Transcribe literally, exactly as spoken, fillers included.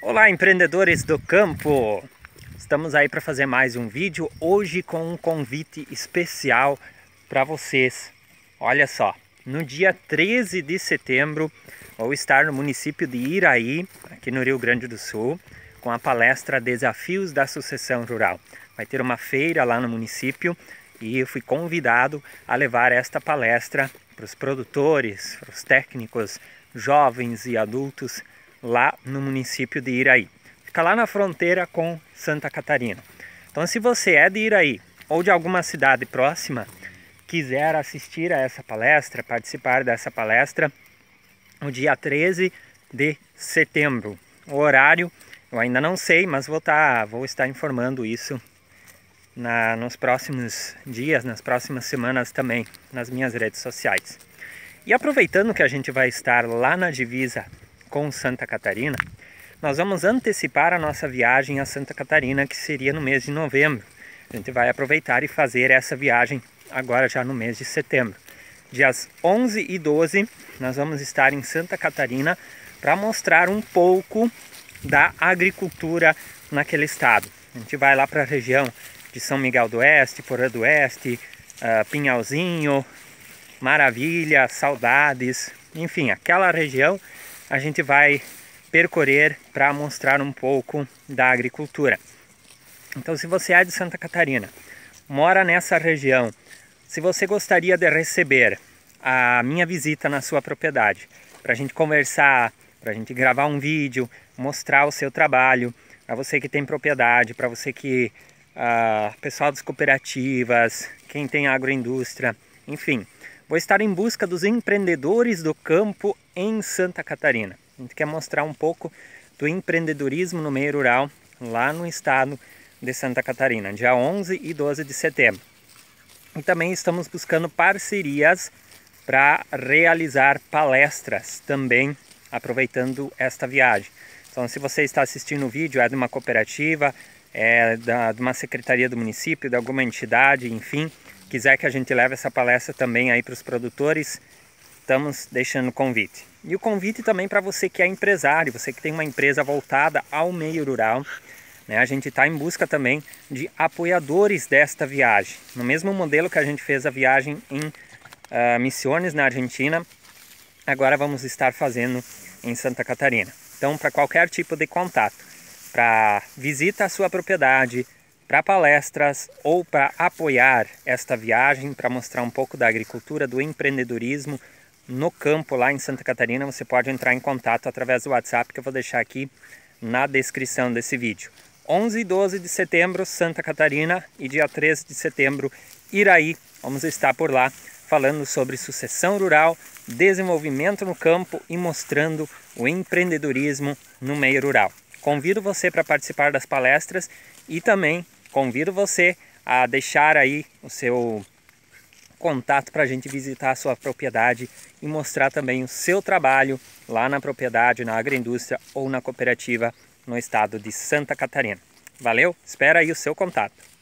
Olá, empreendedores do campo! Estamos aí para fazer mais um vídeo, hoje com um convite especial para vocês. Olha só, no dia treze de setembro vou estar no município de Iraí, aqui no Rio Grande do Sul, com a palestra Desafios da Sucessão Rural. Vai ter uma feira lá no município e eu fui convidado a levar esta palestra para os produtores, para os técnicos, jovens e adultos lá no município de Iraí. Fica lá na fronteira com Santa Catarina. Então, se você é de Iraí ou de alguma cidade próxima, quiser assistir a essa palestra, participar dessa palestra, no dia treze de setembro. O horário eu ainda não sei, mas vou, tá, vou estar informando isso na, nos próximos dias, nas próximas semanas também, nas minhas redes sociais. E aproveitando que a gente vai estar lá na divisa com Santa Catarina, nós vamos antecipar a nossa viagem a Santa Catarina, que seria no mês de novembro. A gente vai aproveitar e fazer essa viagem agora já no mês de setembro. Dias onze e doze nós vamos estar em Santa Catarina para mostrar um pouco da agricultura naquele estado. A gente vai lá para a região de São Miguel do Oeste, Porã do Oeste, uh, Pinhalzinho, Maravilha, Saudades, enfim, aquela região a gente vai percorrer para mostrar um pouco da agricultura. Então, se você é de Santa Catarina, mora nessa região, se você gostaria de receber a minha visita na sua propriedade, para a gente conversar, para a gente gravar um vídeo, mostrar o seu trabalho, para você que tem propriedade, para você que, uh, pessoal das cooperativas, quem tem agroindústria, enfim, vou estar em busca dos empreendedores do campo em Santa Catarina. A gente quer mostrar um pouco do empreendedorismo no meio rural lá no estado de Santa Catarina, dia onze e doze de setembro. E também estamos buscando parcerias para realizar palestras também, aproveitando esta viagem. Então, se você está assistindo o vídeo, é de uma cooperativa, é da, de uma secretaria do município, de alguma entidade, enfim, quiser que a gente leve essa palestra também aí para os produtores, estamos deixando o convite. E o convite também para você que é empresário, você que tem uma empresa voltada ao meio rural, né? A gente está em busca também de apoiadores desta viagem. No mesmo modelo que a gente fez a viagem em uh, Misiones, na Argentina, agora vamos estar fazendo em Santa Catarina. Então, para qualquer tipo de contato, para visita à sua propriedade, para palestras ou para apoiar esta viagem, para mostrar um pouco da agricultura, do empreendedorismo no campo lá em Santa Catarina, você pode entrar em contato através do WhatsApp que eu vou deixar aqui na descrição desse vídeo. onze e doze de setembro, Santa Catarina, e dia treze de setembro, Iraí. Vamos estar por lá falando sobre sucessão rural, desenvolvimento no campo e mostrando o empreendedorismo no meio rural. Convido você para participar das palestras e também convido você a deixar aí o seu contato para a gente visitar a sua propriedade e mostrar também o seu trabalho lá na propriedade, na agroindústria ou na cooperativa no estado de Santa Catarina. Valeu? Espera aí o seu contato.